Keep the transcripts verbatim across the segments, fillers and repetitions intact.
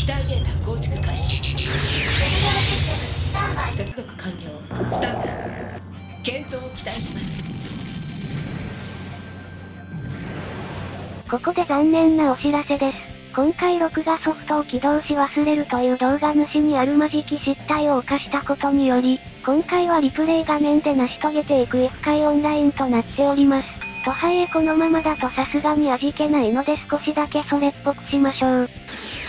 待データ構築開始。 クリティカルシステムスタンバイ。 接続完了。スタンバイ。検討を期待します。 ここで残念なお知らせです。今回録画ソフトを起動し忘れるという動画主にあるまじき失態を犯したことにより、今回はリプレイ画面で成し遂げていく F 界オンラインとなっております。とはいえこのままだとさすがに味気ないので少しだけそれっぽくしましょう。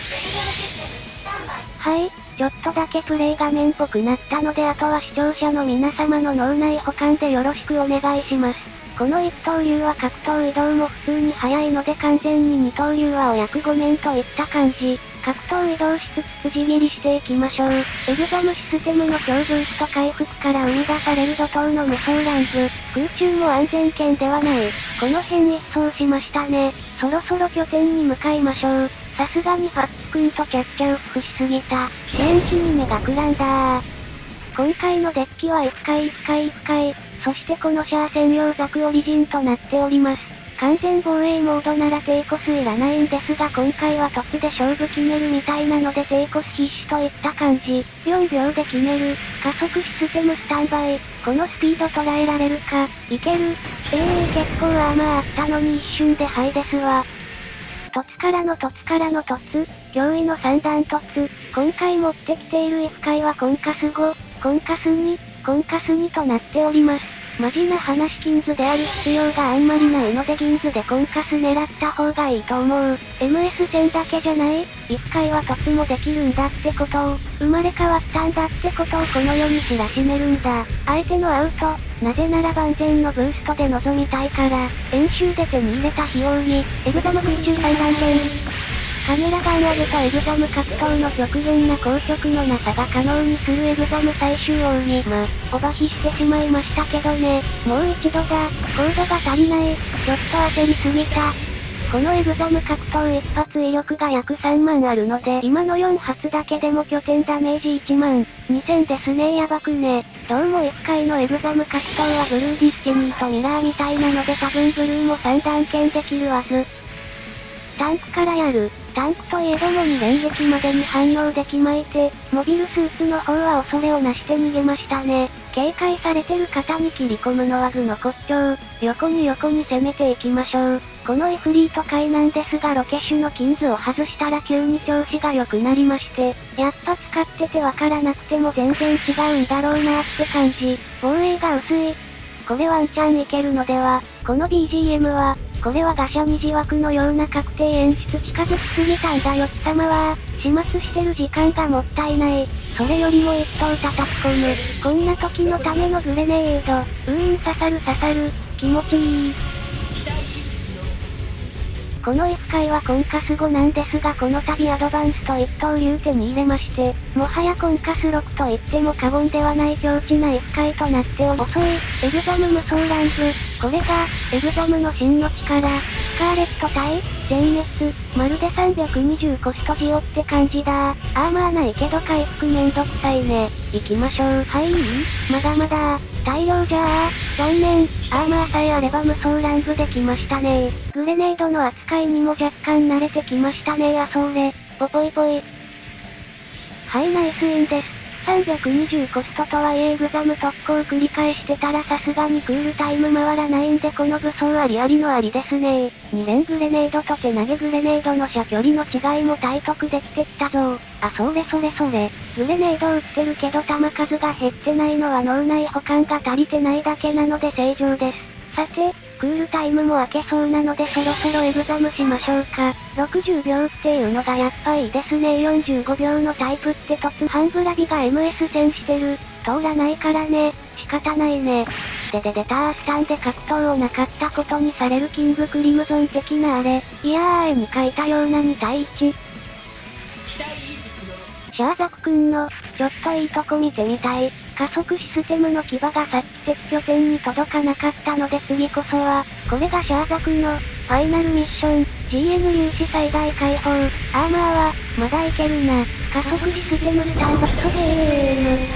はい、ちょっとだけプレイ画面っぽくなったのであとは視聴者の皆様の脳内保管でよろしくお願いします。この一刀流は格闘移動も普通に速いので完全に二刀流はお役御免といった感じ。格闘移動しつつ辻切りしていきましょう。エグザムシステムの超ブースト回復から生み出される怒涛の無双乱舞。空中も安全圏ではない。この辺一掃しましたね。そろそろ拠点に向かいましょう。さすがにファッツくんとキャッチャウッフしすぎた。支援機に目がくらんだー。今回のデッキは F 界 F 界 F 界、そしてこのシャア専用ザクオリジンとなっております。完全防衛モードなら低コスいらないんですが今回は突で勝負決めるみたいなので低コス必至といった感じ。よんびょうで決める。加速システムスタンバイ。このスピード捉えられるか。いける。ええー、結構アーマーあったのに一瞬でハイですわ。突からの突からの突。驚異の三段突。今回持ってきている F 界はコンカスご、コンカスに、コンカスにとなっております。マジな話金図である必要があんまりないので銀図でコンカス狙った方がいいと思う。エムエス 戦だけじゃない、一回は突もできるんだってことを、生まれ変わったんだってことをこの世に知らしめるんだ。相手のアウト、なぜなら万全のブーストで臨みたいから、演習で手に入れた非奥義、エグザム空中産卵剣。カメラガン上げとエグザム格闘の極限な硬直のなさが可能にするエグザム最終奥義。ま、オバヒしてしまいましたけどね。もう一度だ。コードが足りない。ちょっと焦りすぎた。このエグザム格闘一発威力が約さんまんあるので、今のよん発だけでも拠点ダメージいちまんにせんですね。やばくね。どうも F 界のエグザム格闘はブルーディスティニーとミラーみたいなので多分ブルーもさん段剣できるはず。タンクからやる。タンクといえどもに連撃までに反応できまいて、モビルスーツの方は恐れをなして逃げましたね。警戒されてる方に切り込むのは具の骨頂。横に横に攻めていきましょう。このイフリート界なんですがロケ種の金図を外したら急に調子が良くなりまして、やっぱ使っててわからなくても全然違うんだろうなって感じ。防衛が薄い。これワンチャンいけるのでは。この ビージーエム は、これはガシャ二次枠のような確定演出近づきすぎたんだよ貴様は。始末してる時間がもったいない。それよりも一刀叩き込む。こんな時のためのグレネード。うーん刺さる刺さる。気持ちいい。この F 界はコンカスごなんですがこの度アドバンスと一刀流手に入れまして、もはやコンカスろくと言っても過言ではない強靭な F 界となっており、遅い、エグザム無双乱舞、これが、エグザムの真の力、スカーレット対、全滅、まるでさんびゃくにじゅうコストジオって感じだ。アーマーないけど回復めんどくさいね。行きましょう。はい、まだまだ、大量じゃあ、残念、アーマーさえあれば無双乱舞できましたね。グレネードの扱いにも若干慣れてきましたね。あそれ、ぽぽいぽい。はい、ナイスインです。さんびゃくにじゅうコストとはいえエグザム特攻繰り返してたらさすがにクールタイム回らないんでこの武装ありありのありですね。に連グレネードと手投げグレネードの射距離の違いも体得できてきたぞ。あ、それそれそれ。グレネード撃ってるけど弾数が減ってないのは脳内保管が足りてないだけなので正常です。さて、クールタイムも明けそうなのでそろそろエグザムしましょうか。ろくじゅうびょうっていうのがやっぱいいですね。よんじゅうごびょうのタイプって突半ブラビが エムエス 戦してる。通らないからね。仕方ないね。でででタースタンで格闘をなかったことにされるキングクリムゾン的なあれ。いやー絵に描いたようなに対いち。シャーザクくんの、ちょっといいとこ見てみたい。加速システムの牙がさっき敵拠点に届かなかったので次こそは、これがシャーザクの、ファイナルミッション、ジーエヌ 粒子最大解放、アーマーは、まだいけるな、加速システムスタンバットゲーム。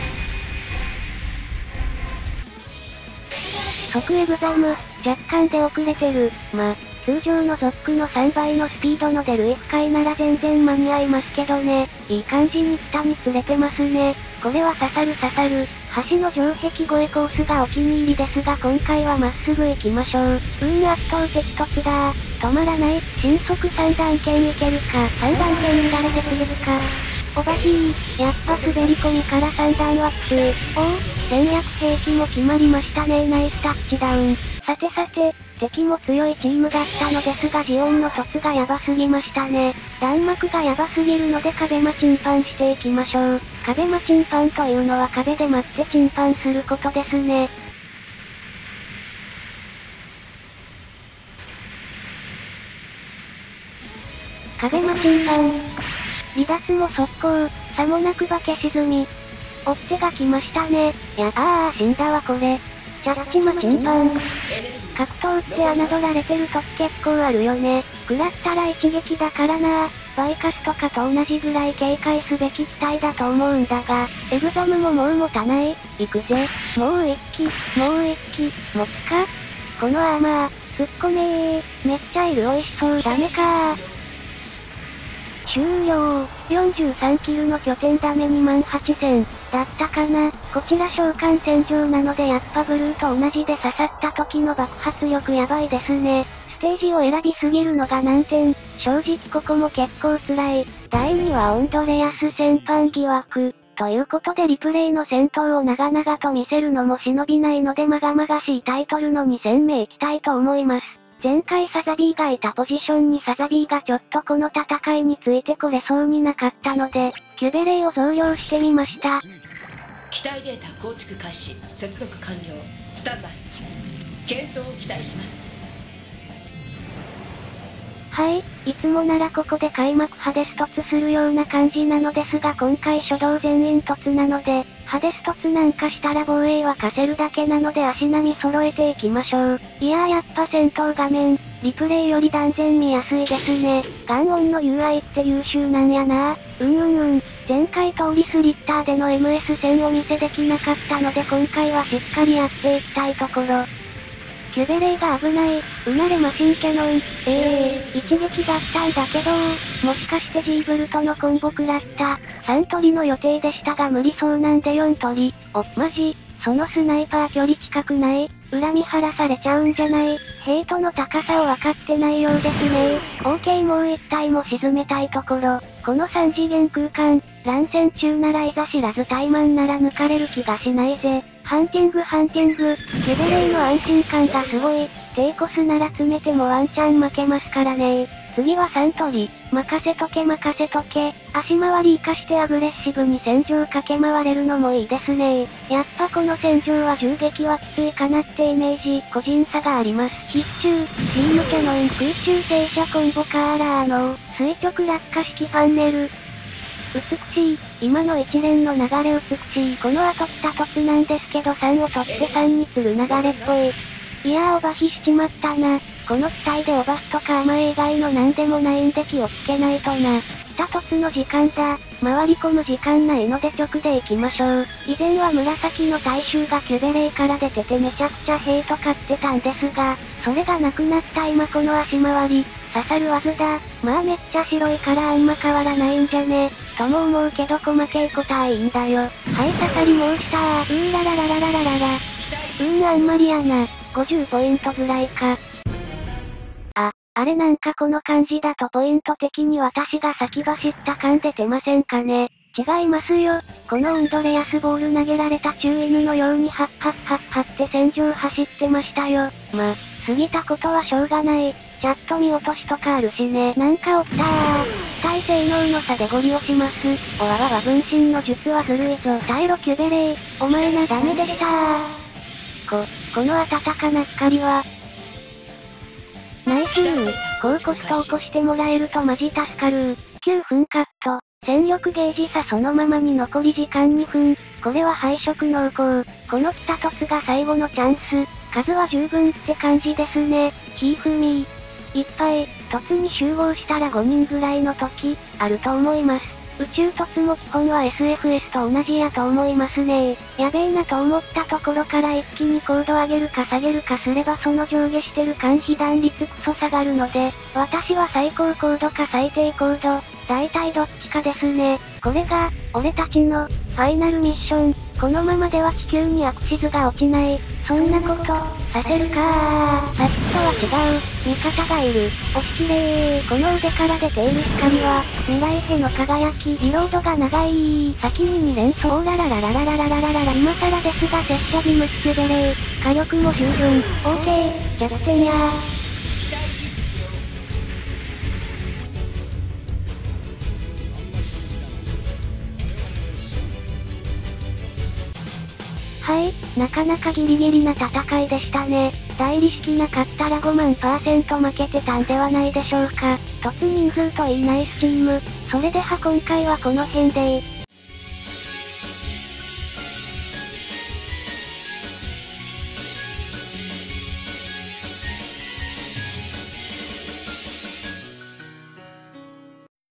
即エグザム、若干で遅れてる、ま、 通常のゾックのさんばいのスピードの出る F 回なら全然間に合いますけどね。いい感じに北に釣れてますね。これは刺さる刺さる。橋の城壁越えコースがお気に入りですが今回はまっすぐ行きましょう。運圧倒的突だ。止まらない。新速さん段剣いけるか。さん段剣乱れてくれるか。オバヒー。やっぱ滑り込みからさん段はきつい。おお、戦略兵器も決まりましたね。ナイスタッチダウン。さてさて、敵も強いチームだったのですがジオンの突がヤバすぎましたね。弾幕がヤバすぎるので壁間チンパンしていきましょう。壁間チンパンというのは壁で待ってチンパンすることですね。壁間チンパン。離脱も速攻、さもなくば消し済み。追っ手が来ましたね。やあー死んだわこれ。ジャッジマチンパン。格闘って侮られてる時結構あるよね。食らったら一撃だからな。バイカスとかと同じぐらい警戒すべき機体だと思うんだが、エグザムももう持たない。行くぜ。もう一機、もう一機、持つか。このアーマー、突っ込めー。めっちゃいる美味しそう。ダメかー。終了。よんじゅうさんキルの拠点ダメにまんはっせん。だったかな。こちら召喚戦場なのでやっぱブルーと同じで刺さった時の爆発力やばいですね。ステージを選びすぎるのが難点。正直ここも結構辛い。だいにはオンドレアス戦犯疑惑。ということでリプレイの戦闘を長々と見せるのも忍びないのでまがまがしいタイトルのに戦目いきたいと思います。前回サザビーがいたポジションにサザビーがちょっとこの戦いについてこれそうになかったので、キュベレイを増量してみました。 機体データ構築開始。接続完了。スタンバイ。検討を期待します。 はい、いつもならここで開幕ハデス突するような感じなのですが今回初動全員突なので、ハデス突なんかしたら防衛は貸せるだけなので足並み揃えていきましょう。いやーやっぱ戦闘画面、リプレイより断然見やすいですね。ガンオンの ユーアイ って優秀なんやな。うんうんうん。前回通りスリッターでの エムエス 戦を見せできなかったので今回はしっかりやっていきたいところ。キュベレイが危ない。うなれマシンキャノン。えー、一撃だったんだけどもしかしてジーブルとのコンボ食らった。さん取りの予定でしたが無理そうなんでよん取り。お、マジそのスナイパー距離近くない？恨み晴らされちゃうんじゃない？ヘイトの高さを分かってないようですね。オーケーもう一体も沈めたいところ。このさん次元空間、乱戦中ならいざ知らず怠慢なら抜かれる気がしないぜ。ハンティングハンティング、キュベレイの安心感がすごい。テイコスなら詰めてもワンチャン負けますからね。次はさん取り、任せとけ任せとけ。足回り活かしてアグレッシブに戦場駆け回れるのもいいですね。やっぱこの戦場は銃撃はきついかなってイメージ、個人差があります。必中、ビームキャノン空中静車コンボカーラーの、垂直落下式ファンネル。美しい。今の一連の流れ美しい。この後来た突なんですけどさんを取ってさんに釣る流れっぽい。いやーオバヒしちまったな。この機体でオバスとか甘え以外の何でもないんで気をつけないとな。来た突の時間だ。回り込む時間ないので直で行きましょう。以前は紫の大衆がキュベレイから出ててめちゃくちゃヘイト買ってたんですが、それがなくなった今この足回り。刺さるわずだ。まあめっちゃ白いからあんま変わらないんじゃね。とも思うけど細けいことはいいんだよ。はい刺さり申したー。うーらららららららら。うーんあんまりやな。ごじゅうポイントぐらいか。あ、あれなんかこの感じだとポイント的に私が先走った感出てませんかね。違いますよ。このウンドレアスボール投げられた中犬のようにハッハッハッハって戦場走ってましたよ。ま、過ぎたことはしょうがない。チャット見落としとかあるしね。なんかおったー。機体性能の差でゴリ押します。おわわわ分身の術はずるいぞ。耐えろキュベレイ。お前なダメでしたー。こ、この温かな光は。ナイスー。高コスト起こしてもらえるとマジ助かるー。きゅうふんカット。戦力ゲージ差そのままに残り時間にふん。これは配色濃厚。この北突が最後のチャンス。数は十分って感じですね。ひーふみー。いっぱい、突に集合したらごにんぐらいの時、あると思います。 宇宙突も基本は エスエフエス と同じやと思いますね。やべえなと思ったところから一気に高度上げるか下げるかすればその上下してる間被弾率クソ下がるので、私は最高高度か最低高度、大体どっちかですね。これが、俺たちの、ファイナルミッション。このままでは地球にアクシズが落ちない。そんなこと、させるかー。さっきとは違う。味方がいる。押しきれー。この腕から出ている光は、未来への輝き。リロードが長い。先にに連装。おららららららららららら。今更ですが拙者ビムスキュベレー。火力も十分。オーケー。弱点やー。はい、なかなかギリギリな戦いでしたね。大理式なかったらごまんパーセント負けてたんではないでしょうか。突人数といいナイスチーム。それでは今回はこの辺で